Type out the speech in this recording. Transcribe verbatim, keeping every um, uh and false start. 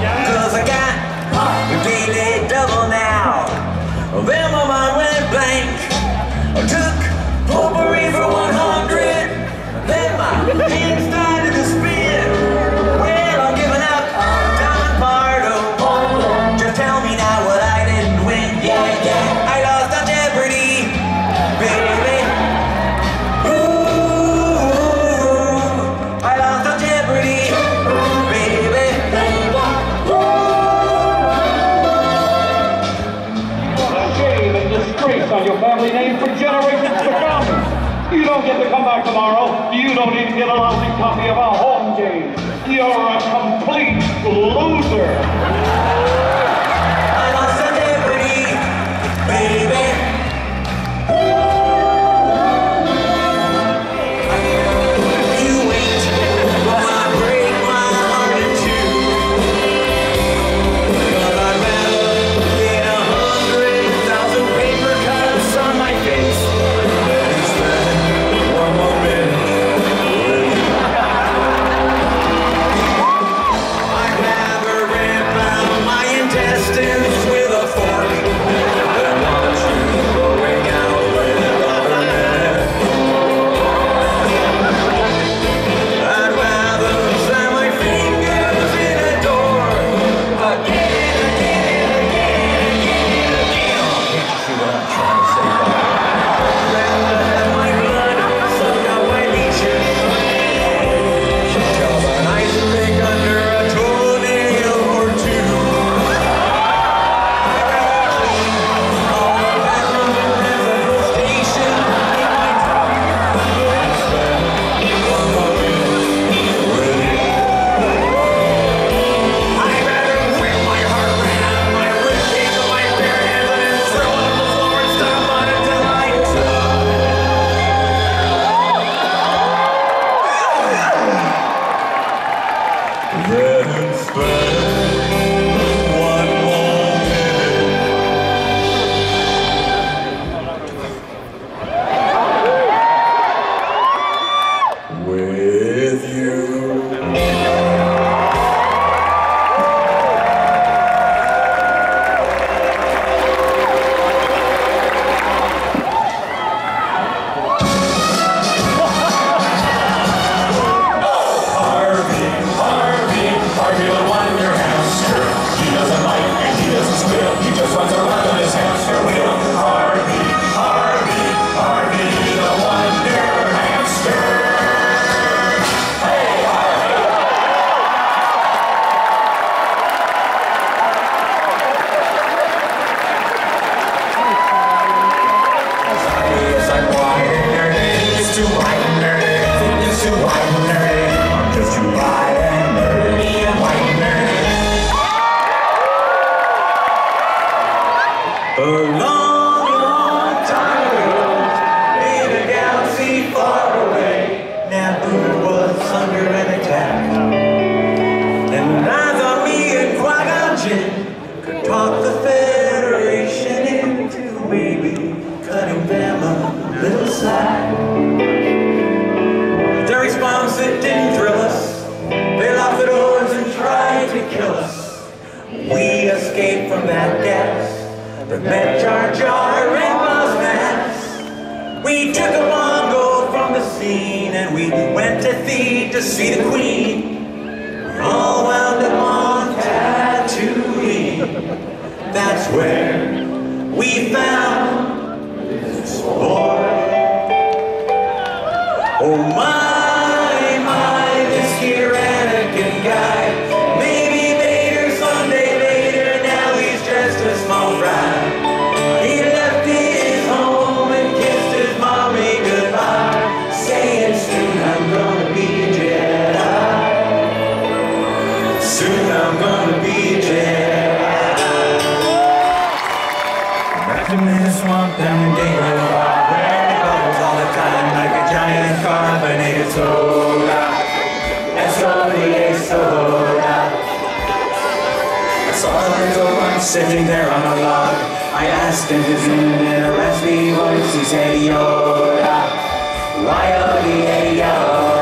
Cause I got the daily double now. Then my mind went blank. I took potpourri for one hundred. Then my head started to spin. Well, I'm giving up. Don Pardo. Just tell me now what I didn't win. Yeah, yeah. I lost on Jeopardy, baby. Ooh, I lost on Jeopardy, baby. Shame and disgrace on your family name for generations to come. You don't get to come back tomorrow. You don't even get a lousy copy of our home game. You're a complete loser. I lost on Jeopardy, baby. You wait while I break my heart in two. Cause I'd rather get a hundred thousand paper cuts on my face than spend one more minute with you. I'd rather rip out my intestines with a fork than watch you going out with another man. I'd rather slam my fingers in a door again, again, again, again, again. Can't you see what I'm trying to say? I'd rather have my blood sucked out by leeches. Shove an ice pick under a toenail or two. I'd rather leave all that residential station in my truck than spend one more minute with you. I'd rather whip my heart around my ribcage with my bare hands and then throw it on the floor and stomp on it till I explode. Then spend one more minute with you. Harvey, Harvey, Harvey the Wonder Hamster. He doesn't like and he doesn't squeal. He just runs around on his hamster wheel. Harvey, Harvey, Harvey the Wonder Hamster. Hey, Harvey. Harvey is like wide and nerdy. It's too wide and nerdy. It's too wide and nerdy. I'm just too wide and nerdy and white and nerdy. A long, long time ago, in a galaxy far away, Naboo was under an attack. And eyes on me and Qui-Gon Jinn could talk the Federation into maybe cutting them a little slack. Their response, it didn't thrill us. They locked the doors and tried to kill us. We escaped from that gas that met Jar Jar and Boss Nass. We took a bongo from the scene and we went to Theed to see the Queen. We all wound up on Tatooine. That's where we found this boy. Oh my, my, this here Anakin guy. Maybe Vader someday later, now he's just a small fry. He left his home and kissed his mommy goodbye, saying soon I'm gonna be a Jedi. Soon I'm gonna be a Jedi. Wrapped him in a swamp down in Daylight, where he bubbles all the time like a giant carbonated soda. S O D A soda. I saw a little one sitting there on a log. I asked him his name in a raspy voice. He said Yoda. Y O D A Yoda.